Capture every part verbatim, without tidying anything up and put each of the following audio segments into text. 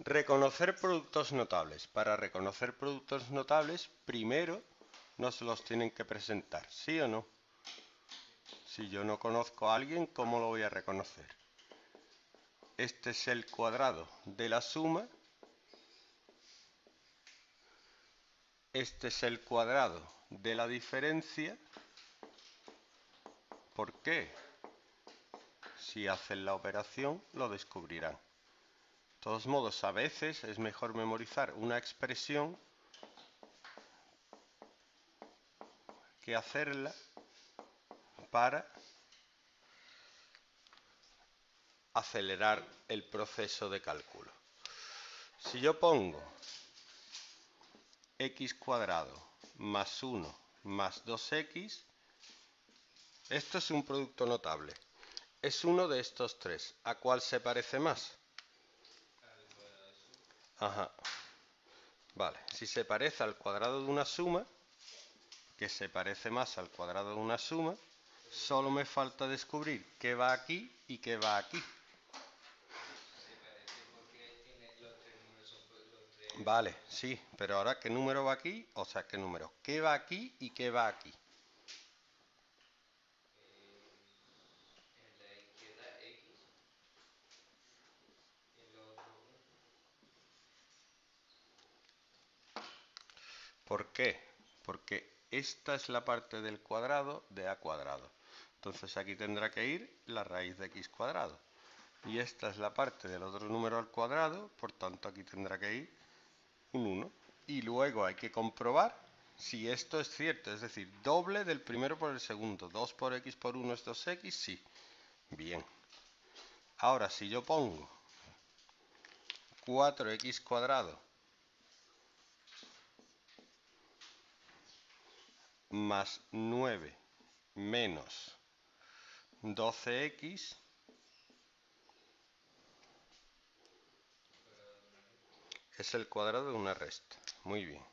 Reconocer productos notables. Para reconocer productos notables, primero nos los tienen que presentar, ¿sí o no? Si yo no conozco a alguien, ¿cómo lo voy a reconocer? Este es el cuadrado de la suma. Este es el cuadrado de la diferencia. ¿Por qué? Si hacen la operación, lo descubrirán. De todos modos, a veces es mejor memorizar una expresión que hacerla para acelerar el proceso de cálculo. Si yo pongo x cuadrado más uno más dos x, esto es un producto notable. Es uno de estos tres. ¿A cuál se parece más? Ajá. Vale, si se parece al cuadrado de una suma, que se parece más al cuadrado de una suma, solo me falta descubrir qué va aquí y qué va aquí. Vale, sí, pero ahora ¿qué número va aquí? O sea, ¿qué número? ¿Qué va aquí y qué va aquí? ¿Por qué? Porque esta es la parte del cuadrado de a cuadrado. Entonces aquí tendrá que ir la raíz de x cuadrado. Y esta es la parte del otro número al cuadrado, por tanto aquí tendrá que ir un uno. Y luego hay que comprobar si esto es cierto, es decir, doble del primero por el segundo. dos por x por uno es dos x, sí. Bien. Ahora, si yo pongo cuatro x cuadrado más nueve menos doce x, es el cuadrado de una resta. Muy bien.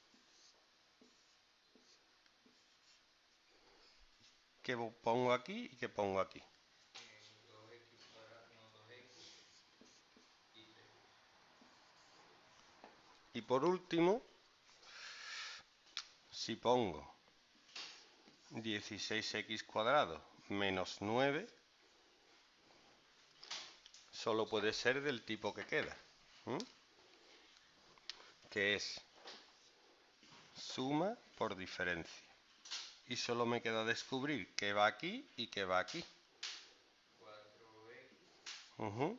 ¿Qué pongo aquí y qué pongo aquí? Y por último, si pongo dieciséis x cuadrado menos nueve, solo puede ser del tipo que queda, ¿m? Que es suma por diferencia. Y solo me queda descubrir qué va aquí y qué va aquí. Uh-huh.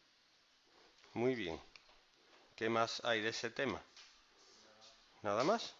Muy bien. ¿Qué más hay de ese tema? ¿Nada más?